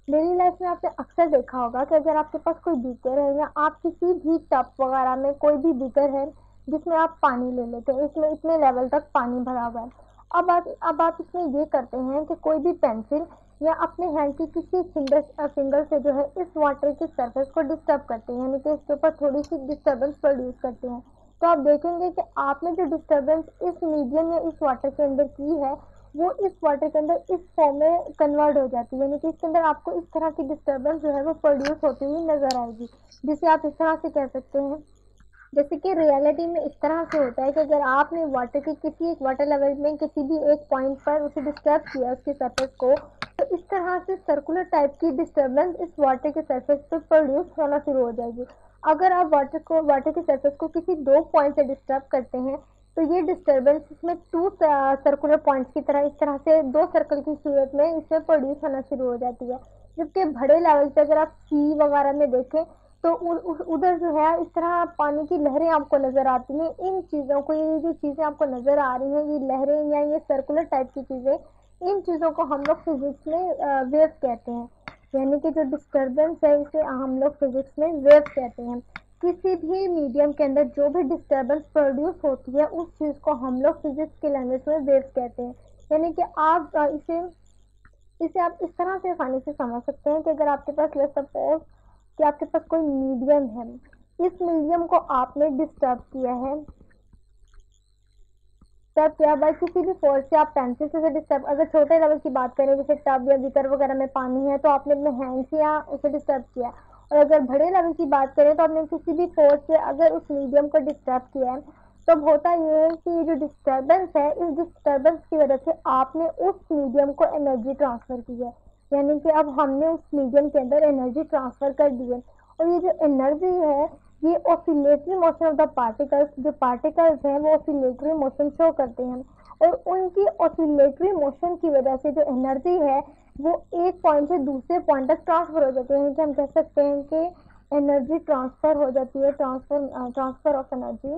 Daily life में आपने अक्सर देखा होगा कि अगर आपके पास कोई बीकर है या आप किसी भी टब वगैरह में कोई भी बीकर है जिसमें आप पानी ले लेते हैं, इसमें इतने लेवल तक पानी भरा हुआ है। अब आप इसमें ये करते हैं कि कोई भी पेंसिल या अपने हैंड की किसी फिंगर से जो है इस वाटर की सरफेस को डिस्टर्ब करते हैं, यानी कि इसके ऊपर थोड़ी सी डिस्टर्बेंस प्रोड्यूस करते हैं। तो आप देखेंगे कि आपने जो डिस्टर्बेंस इस मीडियम या इस वाटर के अंदर की है, वो इस वाटर के अंदर इस फॉर्म में कन्वर्ट हो जाती है, यानी कि इसके अंदर आपको इस तरह की डिस्टर्बेंस जो है वो प्रोड्यूस होती हुई नजर आएगी, जिसे आप इस तरह से कह सकते हैं। जैसे कि रियलिटी में इस तरह से होता है कि अगर आपने वाटर की किसी एक वाटर लेवल में किसी भी एक पॉइंट पर उसे डिस्टर्ब किया उसकी सरफेस को, तो इस तरह से सर्कुलर टाइप की डिस्टर्बेंस इस वाटर के सरफेस पर प्रोड्यूस होना शुरू हो जाएगी। अगर आप वाटर की सरफेस को किसी दो पॉइंट से डिस्टर्ब करते हैं, तो ये डिस्टर्बेंस इसमें टू सर्कुलर पॉइंट्स की तरह इस तरह से दो सर्कल की सूरत में इसमें प्रोड्यूस होना शुरू हो जाती है। जबकि बड़े लेवल पे अगर आप सी वगैरह में देखें, तो उधर जो है इस तरह पानी की लहरें आपको नजर आती हैं। इन चीजों को, ये जो चीजें आपको नजर आ रही हैं, ये लहरें या ये सर्कुलर टाइप की चीजें, इन चीजों को हम लोग फिजिक्स में वेव्स कहते हैं। यानी कि जो डिस्टरबेंस है इसे हम लोग फिजिक्स में वेव्स कहते हैं। किसी भी मीडियम के अंदर जो भी डिस्टरबेंस प्रोड्यूस होती है उस चीज को हम लोग फिजिक्स की लैंग्वेज में वेव्स कहते हैं। यानी कि आप इसे इसे आप इस तरह से आसानी से समझ सकते हैं कि अगर आपके पास लेट्स सपोज कि आपके पास कोई मीडियम है, इस मीडियम को आपने डिस्टर्ब किया है, तब क्या बाय किसी भी फोर्स से आप पेंसिल से डिस्टर्ब, अगर छोटे लेवल की बात करें जैसे टब या बीकर वगैरह में पानी है तो आपने अपने हैंड से या उसे डिस्टर्ब किया, और अगर बड़े लेवल की बात करें तो आपने किसी भी फोर्स से अगर उस मीडियम को डिस्टर्ब किया है, तब होता ये है कि ये जो डिस्टर्बेंस है, इस डिस्टर्बेंस की वजह से आपने उस मीडियम को एनर्जी ट्रांसफर की है। यानी कि अब हमने उस मीडियम के अंदर एनर्जी ट्रांसफर कर दी है। और ये जो एनर्जी है, ये oscillatory motion of the particles, जो पार्टिकल्स हैं वो ऑसिलेटरी मोशन शो करते हैं, और उनकी ऑसिलेटरी मोशन की वजह से जो एनर्जी है वो एक पॉइंट से दूसरे पॉइंट तक ट्रांसफर हो जाती है। यानी कि हम कह सकते हैं कि एनर्जी ट्रांसफर हो जाती है, ट्रांसफर ऑफ एनर्जी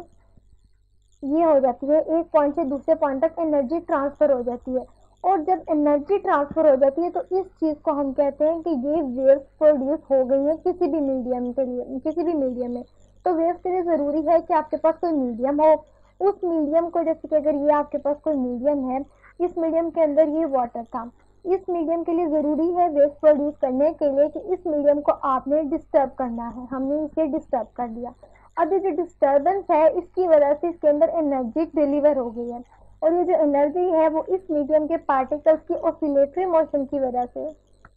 ये हो जाती है, एक पॉइंट से दूसरे पॉइंट तक एनर्जी ट्रांसफर हो जाती है। और जब एनर्जी ट्रांसफर हो जाती है तो इस चीज को हम कहते हैं कि ये वेव्स प्रोड्यूस हो गई है किसी भी मीडियम के लिए, किसी भी मीडियम में। तो वेव्स के लिए जरूरी है कि आपके पास कोई मीडियम हो, उस मीडियम को, जैसे कि अगर ये आपके पास कोई मीडियम है, इस मीडियम के अंदर ये वाटर था, इस मीडियम के लिए जरूरी है वेव्स प्रोड्यूस करने के लिए कि इस मीडियम को आपने डिस्टर्ब करना है, हमने इसे डिस्टर्ब कर दिया। अब ये जो डिस्टर्बेंस है इसकी वजह से इसके अंदर एनर्जी डिलीवर हो गई है, और ये जो एनर्जी है वो इस मीडियम के पार्टिकल्स की ऑसिलेटरी मोशन की वजह से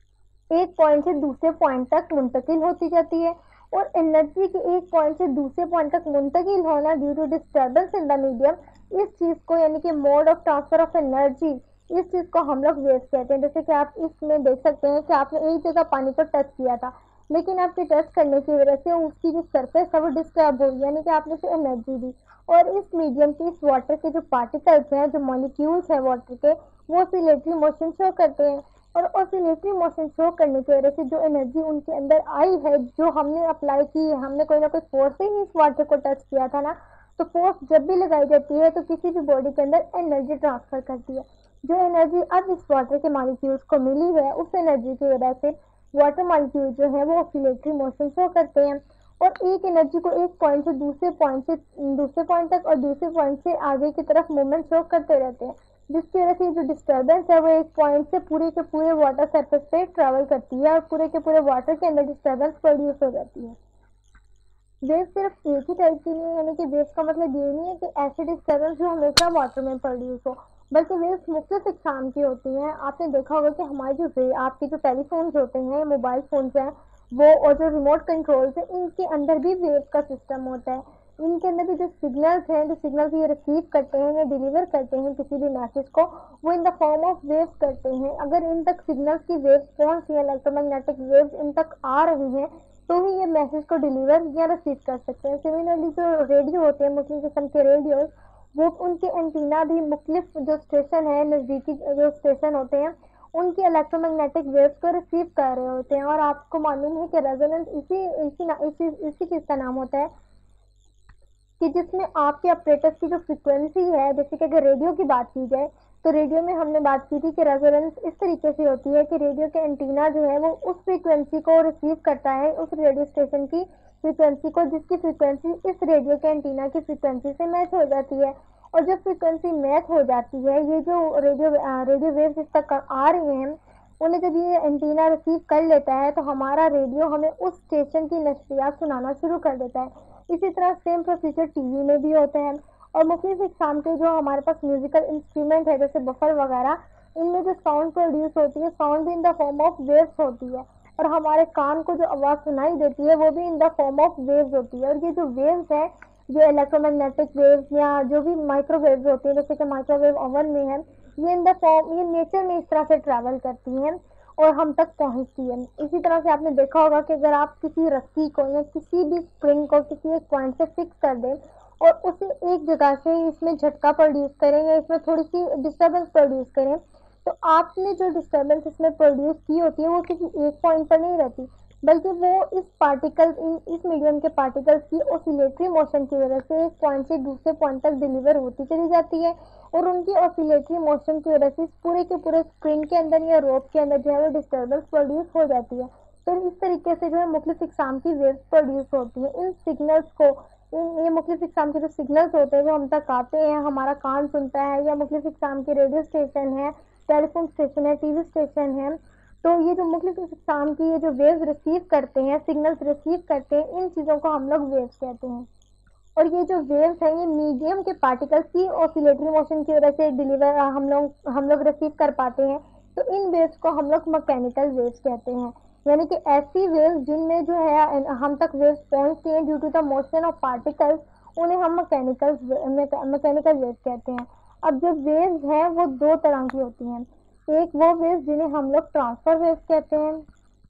एक पॉइंट से दूसरे पॉइंट तक मुंतकिल होती जाती है। और एनर्जी के एक पॉइंट से दूसरे पॉइंट तक मुंतकिल होना due to disturbance in the medium, इस चीज को यानी कि mode of transfer of energy, इस चीज को हम लोग वेव्स कहते हैं। जैसे कि आप इसमें देख सकते हैं कि आपने एक जगह पानी को टच किया था, लेकिन आपके टच करने की वजह से उसकी जो सरफेस है वो डिस्टर्ब हुई, यानी कि आपने उसे एनर्जी दी। और इस मीडियम के, इस वाटर के जो पार्टिकल्स हैं, जो मॉलिक्यूल्स हैं वाटर के, वो ऑसिलेटरी मोशन शो करते हैं। और ऑसिलेटरी मोशन शो करने की वजह से जो एनर्जी उनके अंदर आई है, जो हमने अप्लाई की है, हमने कोई ना कोई फोर्स से ही इस वाटर को टच किया था ना, तो फोर्स जब भी लगाई जाती है तो किसी भी बॉडी के अंदर एनर्जी ट्रांसफर करती है। जो एनर्जी अब इस वाटर के मॉलिक्यूल्स को मिली है, उस एनर्जी की वजह से वाटर मॉलिक्यूल जो है वो ऑसिलेटरी मोशन शो करते हैं, और एक एनर्जी को एक पॉइंट से दूसरे पॉइंट तक और दूसरे पॉइंट से आगे की तरफ मूवमेंट शो करते रहते हैं, जिसकी वजह से जो डिस्टर्बेंस है वो एक पॉइंट से पूरे के पूरे वाटर सरफेस पे ट्रेवल करती है और पूरे के पूरे वाटर के अंदर डिस्टर्बेंस प्रोड्यूस हो जाती है। वेव सिर्फ एक ही टाइप की नहीं है, यानी कि वेव का मतलब ये नहीं है कि ऐसे डिस्टर्बेंस जो हमेशा वाटर में प्रोड्यूस हो, बल्कि वेव्स मुख्तलिफ इकसाम की होती हैं। आपने देखा होगा कि हमारे जो आपके जो टेलीफोन्स होते हैं, मोबाइल फोन्स हैं, वो और जो रिमोट कंट्रोल्स हैं, इनके अंदर भी वेव का सिस्टम होता है। इनके अंदर भी जो सिग्नल्स हैं, जो सिग्नल्स ये रिसीव करते हैं या डिलीवर करते हैं किसी भी मैसेज को, वो in the form of waves करते हैं। अगर इन तक सिग्नल्स की वेव्स कौन सी इलेक्ट्रोमैग्नेटिक वेव्स इन तक आ रही हैं, तो ही ये मैसेज को डिलीवर या रिसीव कर सकते हैं। सिमिलरली जो रेडियो होते हैं, मुख्तलिफ किस्म के रेडियो, वो उनके एंटीना भी मुख्तलिफ जो स्टेशन है, नज़दीकी जो स्टेशन होते हैं, उनकी इलेक्ट्रोमैग्नेटिक वेव्स को रिसीव कर रहे होते हैं। और आपको मालूम है कि रेजोनेंस इसी चीज़ का नाम होता है कि जिसमें आपके ऑपरेटर्स की जो फ्रीक्वेंसी है, जैसे कि अगर रेडियो की बात की जाए, तो रेडियो में हमने बात की थी कि रेजोनेंस इस तरीके से होती है कि रेडियो के एंटीना जो है वो उस फ्रीक्वेंसी को रिसीव करता है, उस रेडियो स्टेशन की फ्रीक्वेंसी को, जिसकी फ्रीक्वेंसी इस रेडियो के एंटीना की फ्रीक्वेंसी से मैच हो जाती है। और जब फ्रीक्वेंसी मैच हो जाती है, ये जो रेडियो वेव्स इस तक आ रही हैं, उन्हें जब ये एंटीना रिसीव कर लेता है तो हमारा रेडियो हमें उस स्टेशन की नशरियात सुनाना शुरू कर देता है। इसी तरह सेम प्रोसीजर टीवी में भी होता है। और मुख्तलिफ इकसाम के जो हमारे पास म्यूजिकल इंस्ट्रूमेंट है जैसे बफर वगैरह, इनमें जो साउंड प्रोड्यूस होती है, साउंड भी in the form of waves होती है। और हमारे कान को जो आवाज़ सुनाई देती है वो भी in the form of waves होती है। और ये जो वेव्स है, जो इलेक्ट्रोमैग्नेटिक वेव्स या जो भी माइक्रोवेव्स होती है, जैसे कि माइक्रोवेव ओवन में है, ये इन द फॉर्म, ये नेचर में इस तरह से ट्रैवल करती हैं और हम तक पहुंचती है। इसी तरह से आपने देखा होगा कि अगर आप किसी रस्सी को या किसी भी स्प्रिंग को किसी एक पॉइंट से फिक्स कर दें और उसे एक जगह से इसमें झटका प्रोड्यूस करें या इसमें थोड़ी सी डिस्टर्बेंस प्रोड्यूस करें, तो आपने जो डिस्टर्बेंस इसमें प्रोड्यूस की होती है वो किसी एक पॉइंट पर नहीं रहती, बल्कि वो इस पार्टिकल, इस मीडियम के पार्टिकल्स की ऑसिलेटरी मोशन की वजह से एक पॉइंट से दूसरे पॉइंट तक डिलीवर होती चली जाती है। और उनकी ऑसिलेटरी मोशन की वजह से इस पूरे के पूरे स्प्रिंग के अंदर या रोप के अंदर जो है वो डिस्टर्बेंस प्रोड्यूस हो जाती है। तो इस तरीके से जो है मुख्तलिफ इकसाम की वेव्स प्रोड्यूस होती है। इन सिग्नल्स को, ये मुख्तलिफ इकसाम के जो सिग्नल्स होते हैं जो हम तक आते हैं, हमारा कान सुनता है, या मुख्तलिफ इकसाम के रेडियो स्टेशन है, टेलीफोन स्टेशन है, टीवी स्टेशन है, तो ये जो मुख्तलिफ इकसाम की ये जो वेव्स रिसीव करते हैं, सिग्नल्स रिसीव करते हैं, इन चीज़ों को हम लोग वेव्स कहते हैं। और ये जो वेव्स हैं ये मीडियम के पार्टिकल्स की ऑसिलेटरी मोशन की वजह से डिलीवर हम लोग रिसीव कर पाते हैं। तो इन वेव्स को हम लोग मैकेनिकल वेव्स कहते हैं। यानी कि ऐसी वेव्स जिनमें जो है हम तक वेव्स पहुंचती हैं due to the motion of particles, उन्हें हम मैकेनिकल वेव्स कहते हैं। अब जो वेव्स हैं वो दो तरह की होती हैं। एक वो वेव्स जिन्हें हम लोग ट्रांसफर वेव्स कहते हैं,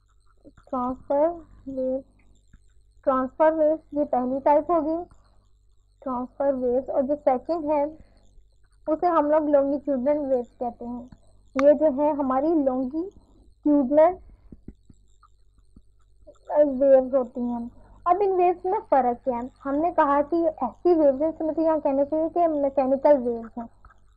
ट्रांसफर वेव्स, ट्रांसफर वेव्स ये पहली टाइप होगी, ट्रांसफर वेव्स। और जो सेकंड है उसे हम लोग लॉन्गिट्यूडनल वेव्स कहते हैं। ये जो है हमारी लॉन्गिट्यूडनल वेव्स होती हैं। अब इन वेव्स में फ़र्क क्या है? हमने कहा कि ऐसी वेव्स हैं, मुझे यहाँ कहना चाहिए कि मैकेनिकल वेव्स हैं,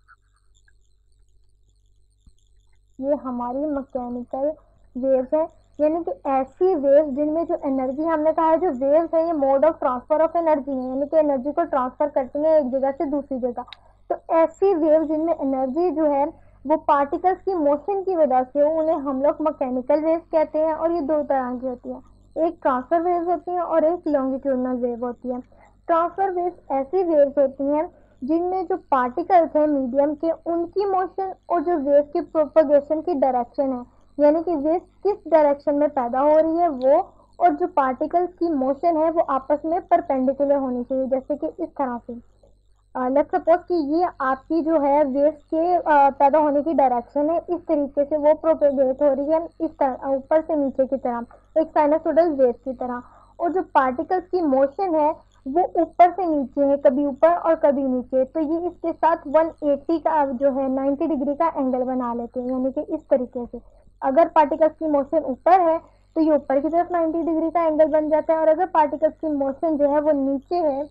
ये हमारी मैकेनिकल वेव्स है। यानी कि ऐसी वेव्स जिनमें जो एनर्जी, हमने कहा है जो वेव्स है ये mode of transfer of energy है, यानी कि एनर्जी को ट्रांसफर करती है एक जगह से दूसरी जगह। तो ऐसी वेव्स जिनमें एनर्जी जो है वो पार्टिकल्स की मोशन की वजह से, उन्हें हम लोग मैकेनिकल वेव्स कहते हैं। और ये दो तरह की होती है, एक ट्रांसफर वेव्स होती है और एक लॉन्गिट्यूडनल वेव होती है। ट्रांसफर वेव्स ऐसी वेव्स होती हैं जिनमें जो पार्टिकल्स हैं मीडियम के, उनकी मोशन और जो वेव की प्रोपगेशन की डायरेक्शन है, यानी कि वेव किस डायरेक्शन में पैदा हो रही है वो, और जो पार्टिकल्स की मोशन है वो आपस में परपेंडिकुलर होनी चाहिए। जैसे कि इस तरह से लेट्स सपोज कि ये आपकी जो है वेव के पैदा होने की डायरेक्शन है, इस तरीके से वो प्रोपेगेट हो रही है, इस तरह ऊपर से नीचे की तरह, एक साइनसोइडल वेव की तरह। और जो पार्टिकल्स की मोशन है वो ऊपर से नीचे है, कभी ऊपर और कभी नीचे। तो ये इसके साथ 180 का जो है 90 डिग्री का एंगल बना लेते हैं। यानी कि इस तरीके से अगर पार्टिकल्स की मोशन ऊपर है तो ये ऊपर की तरफ 90 डिग्री का एंगल बन जाता है, और अगर पार्टिकल्स की मोशन जो है वो नीचे है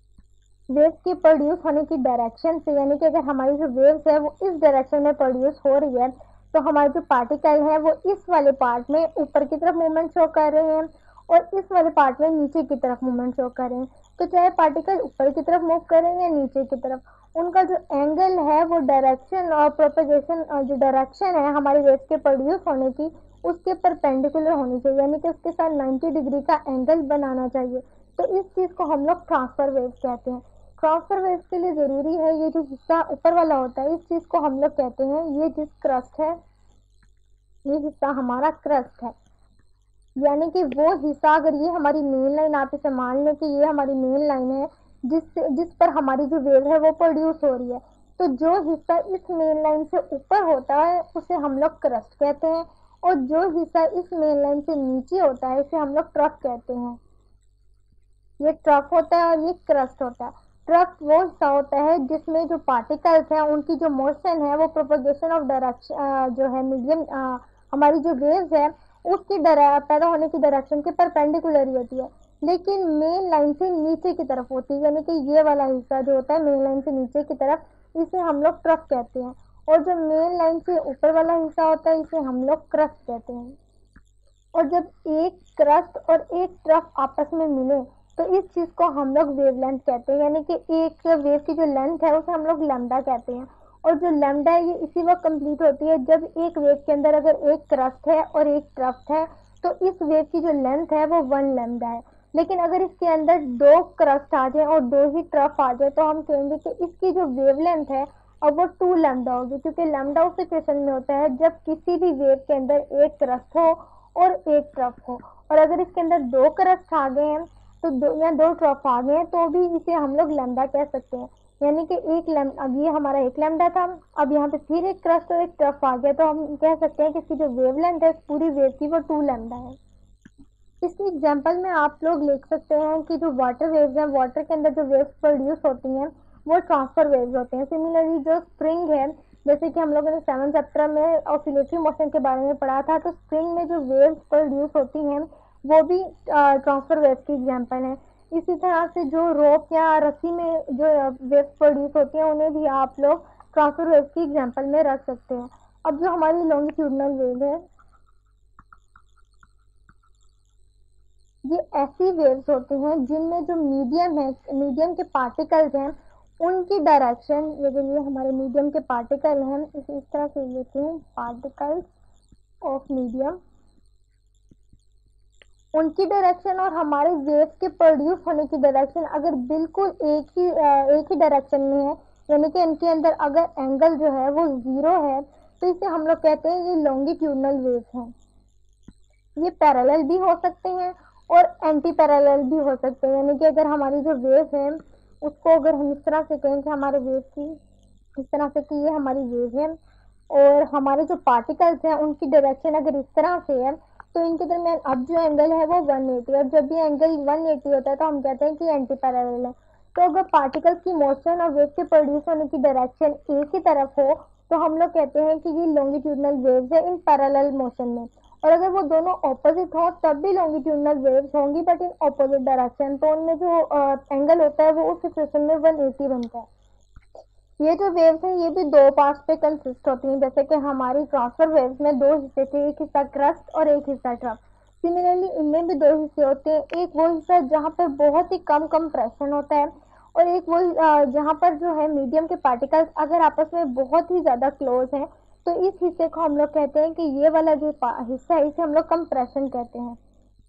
वेव के प्रोड्यूस होने की डायरेक्शन से, यानी कि अगर हमारी जो वेव्स है वो इस डायरेक्शन में प्रोड्यूस हो रही है, तो हमारे जो पार्टिकल है वो इस वाले पार्ट में ऊपर की तरफ मूवमेंट शो कर रहे हैं और इस वाले पार्ट में नीचे की तरफ मूवमेंट शो कर रहे हैं। तो चाहे पार्टिकल ऊपर की तरफ मूव कर रहे हैं या नीचे की तरफ, उनका जो एंगल है वो डायरेक्शन और प्रोपेगेशन, जो डायरेक्शन है हमारी वेव के प्रोड्यूस होने की, उसके परपेंडिकुलर होनी चाहिए, यानी कि उसके साथ 90 डिग्री का एंगल बनाना चाहिए। तो इस चीज़ को हम लोग ट्रांसफर वेव कहते हैं। ट्रांसफर वेव के लिए ज़रूरी है ये जो हिस्सा ऊपर वाला होता है, इस चीज़ को हम लोग कहते हैं, ये जिस क्रस्ट है, ये हिस्सा हमारा क्रस्ट है। यानी कि वो हिस्सा, अगर ये हमारी मेन लाइन, आप इसे मान लें कि ये हमारी मेन लाइन है जिस पर हमारी जो वेव है वो प्रोड्यूस हो रही है, तो जो हिस्सा इस मेन लाइन से ऊपर होता है उसे हम लोग क्रस्ट कहते हैं, और जो हिस्सा इस मेन लाइन से नीचे होता है इसे हम लोग ट्रफ कहते हैं। ये ट्रफ होता है और ये क्रस्ट होता है। ट्रफ वो हिस्सा होता है जिसमें जो पार्टिकल्स हैं उनकी जो मोशन है वो प्रोपगेशन ऑफ डायरेक्शन जो है मीडियम, हमारी जो वेव्स है उसकी पैदा होने की डायरेक्शन के परपेंडिकुलर ही होती है, लेकिन मेन लाइन से नीचे की तरफ होती है। यानी कि ये वाला हिस्सा जो होता है मेन लाइन से नीचे की तरफ, इसे हम लोग ट्रफ कहते हैं। और जो मेन लाइन से ऊपर वाला हिस्सा होता है इसे हम लोग क्रस्ट कहते हैं। और जब एक क्रस्ट और एक ट्रफ आपस में मिले तो इस चीज को हम लोग वेवलेंथ कहते हैं, यानी कि एक वेव की जो लेंथ है उसे हम लोग लैम्डा कहते हैं। और जो लैम्डा है ये इसी वक्त कंप्लीट होती है जब एक वेव के अंदर अगर एक क्रस्ट है और एक ट्रफ है तो इस वेव की जो लेंथ है वो 1 लैम्डा है। लेकिन अगर इसके अंदर 2 क्रस्ट आ जाए और 2 ही ट्रफ आ जाए तो हम कहेंगे कि इसकी जो वेवलेंथ है अब वो 2 लैम्डा होगी, क्योंकि लैम्डा उस सिचुएशन में होता है जब किसी भी वेव के अंदर एक क्रस्ट हो और एक ट्रफ हो। और अगर इसके अंदर 2 क्रस्ट आ गए हैं तो दो ट्रफ आ गए हैं तो भी इसे हम लोग लैम्डा कह सकते हैं। यानी कि एक लैम्डा, अब ये हमारा एक लैम्डा था, अब यहाँ पे फिर एक क्रस्ट और एक ट्रफ आ गया तो हम कह सकते हैं कि इसकी जो वेवलेंथ है पूरी वेव की वो 2 लैम्डा है। इसकी एग्जांपल में आप लोग लिख सकते हैं कि जो वाटर वेव्स हैं, वाटर के अंदर जो वेव्स प्रोड्यूस होती हैं वो ट्रांसफर वेव्स होते हैं। सिमिलरली जो स्प्रिंग है, जैसे कि हम लोगों ने 7th चैप्टर में ऑसिलेटरी मोशन के बारे में पढ़ा था, तो स्प्रिंग में जो वेव्स प्रोड्यूस होती हैं वो भी ट्रांसफर वेव्स की एग्जाम्पल है। इसी तरह से जो रोप या रस्सी में जो वेव्स प्रोड्यूस होती हैं उन्हें भी आप लोग ट्रांसफर वेव्स की एग्जाम्पल में रख सकते हैं। अब जो हमारी लॉन्गिट्यूडनल वेव है ये ऐसी वेव्स होती हैं जिनमें जो मीडियम है, मीडियम के पार्टिकल्स हैं उनकी डायरेक्शन, ये हमारे मीडियम के पार्टिकल हैं, इस तरह से लिखते हैं पार्टिकल्स ऑफ मीडियम, उनकी डायरेक्शन और हमारे वेव्स के प्रोड्यूस होने की डायरेक्शन अगर बिल्कुल एक ही डायरेक्शन में है, यानी कि इनके अंदर अगर एंगल जो है वो 0 है तो इसे हम लोग कहते हैं ये लॉन्गिट्यूडनल वेव्स हैं। ये पैरेलल भी हो सकते हैं और एंटी पैरेलल भी हो सकते हैं, यानी कि अगर हमारी जो वेव है उसको अगर हम इस तरह से कहें कि हमारे वेव की इस तरह से कि ये हमारी वेव है और हमारे जो पार्टिकल्स हैं उनकी डायरेक्शन अगर इस तरह से है तो इनके दरमियान अब जो एंगल है वो 180, और जब भी एंगल 180 होता है तो हम कहते हैं कि एंटी पैरेलल है। तो अगर पार्टिकल्स की मोशन और वेव के प्रोड्यूस होने की डायरेक्शन एक ही तरफ हो तो हम लोग कहते हैं कि ये लॉन्गिट्यूडनल वेव्स है इन पैरेलल मोशन में। और अगर वो दोनों ऑपोजिट हो तब भी लॉन्गिट्यूडनल वेव्स होंगी बट इन ऑपोजिट डायरेक्शन, तो उनमें जो एंगल होता है वो उस सिचुएशन में 180 बनता है। ये जो वेव्स हैं ये भी 2 पार्ट्स पे कंसिस्ट होती हैं, जैसे कि हमारी ट्रांसफर वेव्स में 2 हिस्से थे, एक हिस्सा क्रस्ट और एक हिस्सा ट्रफ। सिमिलरली इनमें भी 2 हिस्से होते हैं, एक वो हिस्सा जहाँ पर बहुत ही कम कंप्रेशन होता है और एक वो जहाँ पर जो है मीडियम के पार्टिकल्स अगर आपस में बहुत ही ज्यादा क्लोज हैं तो इस हिस्से को हम लोग कहते हैं कि ये वाला जो हिस्सा है इसे हम लोग कंप्रेशन कहते हैं।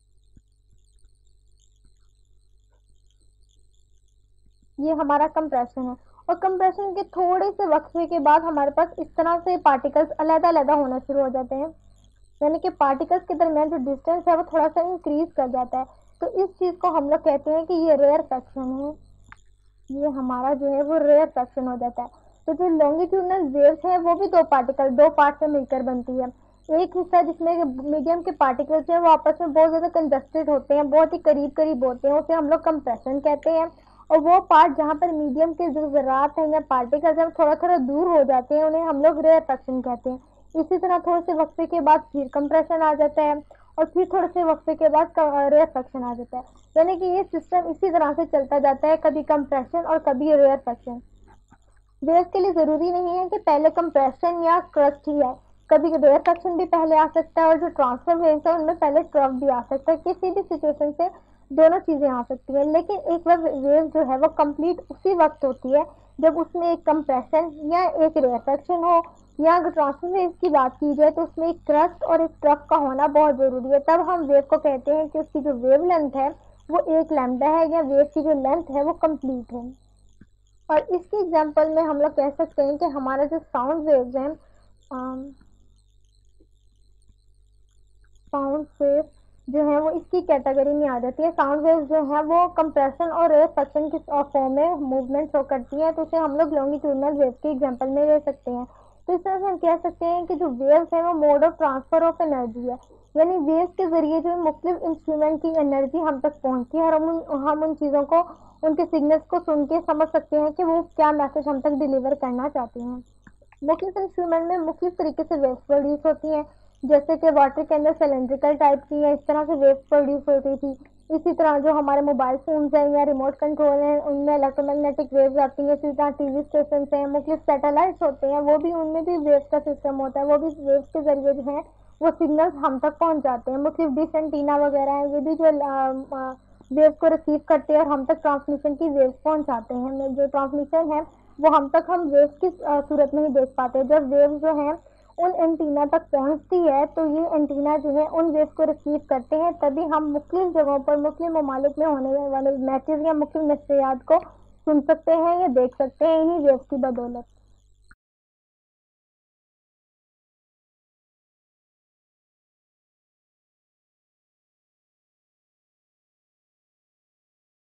ये हमारा कंप्रेशन है। और कंप्रेशन के थोड़े से वक्फे के बाद हमारे पास इस तरह से पार्टिकल्स अलग-अलग होना शुरू हो जाते हैं, यानी कि पार्टिकल्स के दरमियान जो डिस्टेंस है वो थोड़ा सा इंक्रीज कर जाता है। तो इस चीज को हम लोग कहते हैं कि ये रेयर सेक्शन है, ये हमारा जो है वो रेयर सेक्शन हो जाता है। तो जो लॉन्गिट्यूडनल वेव्स है वो भी 2 पार्ट से मिलकर बनती है। एक हिस्सा जिसमें मीडियम के पार्टिकल्स हैं वो आपस में बहुत ज्यादा कंजस्टेड होते हैं, बहुत ही करीब करीब होते हैं, उसे हम लोग कंप्रेशन कहते हैं। और वो पार्ट जहाँ पर मीडियम के जो जरात हैं या पार्टिकल्स हैं थोड़ा थोड़ा दूर हो जाते हैं उन्हें हम लोग रेयर सेक्शन कहते हैं। इसी तरह थोड़े से वक्फे के बाद फिर कंप्रेशन आ जाता है और फिर थोड़े से वक्फे के बाद रेयर सेक्शन आ जाता है, यानी कि ये सिस्टम इसी तरह से चलता जाता है, कभी कंप्रेशन और कभी रेयर सेक्शन। वेव के लिए जरूरी नहीं है कि पहले कंप्रेशन या क्रस्ट ही है, कभी रेयर सेक्शन भी पहले आ सकता है और जो ट्रांसफर वेव्स है उनमें पहले ट्रफ भी आ सकता है। किसी भी सिचुएशन से दोनों चीजें आ सकती है, लेकिन एक बार वेव जो है वो कंप्लीट उसी वक्त होती है जब उसमें एक कंप्रेशन या एक रेयर सेक्शन हो, या अगर ट्रांसफर वेव की बात की जाए तो उसमें एक क्रस्ट और एक ट्रफ का होना बहुत जरूरी है, तब हम वेव को कहते हैं कि उसकी जो वेव लेंथ है वो 1 लैम्डा है या वेव की जो लेंथ है वो कंप्लीट है। और इसकी एग्जांपल में हम लोग कह सकते हैं कि हमारा जो साउंड वेव्स हैं, साउंड वेव जो है वो इसकी कैटेगरी में आ जाती है। साउंड वेव्स जो है वो कंप्रेशन और रेयर सेक्शन की फॉर्म में मूवमेंट शो करती है, तो इसे हम लोग लॉन्गिट्यूडनल वेव के एग्जांपल में ले सकते हैं। तो इस तरह से हम कह सकते हैं कि जो वेव्स है वो mode of transfer of energy है, यानी वेव्स के जरिए जो मुख्तलिफ इंस्ट्रूमेंट की एनर्जी हम तक पहुंचती है और हम उन चीजों को, उनके सिग्नल्स को सुन के समझ सकते हैं कि वो क्या मैसेज हम तक डिलीवर करना चाहते हैं। मुख्तलिफ इंस्ट्रूमेंट में मुख्तलिफ तरीके से वेव्स प्रोड्यूस होती हैं, जैसे कि वाटर के अंदर सिलेंड्रिकल टाइप की है, इस तरह से वेव्स प्रोड्यूस होती थी। इसी तरह जो हमारे मोबाइल फ़ोन्स हैं या रिमोट कंट्रोल हैं, उनमें इलेक्ट्रोमैग्नेटिक वेव्स आती हैं। इसी तरह टीवी स्टेशंस हैं, मुख्तलिफ सैटेलाइट्स होते हैं, वो भी उनमें भी वेव्स का सिस्टम होता है। वो भी वेव्स के ज़रिए जो है वो सिग्नल्स हम तक पहुँच जाते हैं। मुख्तलिफ डिश एंटीना वगैरह हैं, ये भी जो वेव्स को रिसीव करते हैं और हम तक ट्रांसमिशन की वेव्स पहुँचाते हैं। जो ट्रांसमिशन है वो हम तक हम वेव्स की सूरत में ही देख पाते हैं। जब वेव्स जो हैं उन एंटीना तक पहुंचती है तो ये एंटीना जो है उन वेव्स को रिसीव करते हैं, तभी हम मुख्तलिफ जगहों पर मुख्तलिफ ममालिक में होने वाले मैचेस या मुख्तलिफ नशरियात को सुन सकते हैं या देख सकते हैं इन्हीं वेव्स की बदौलत।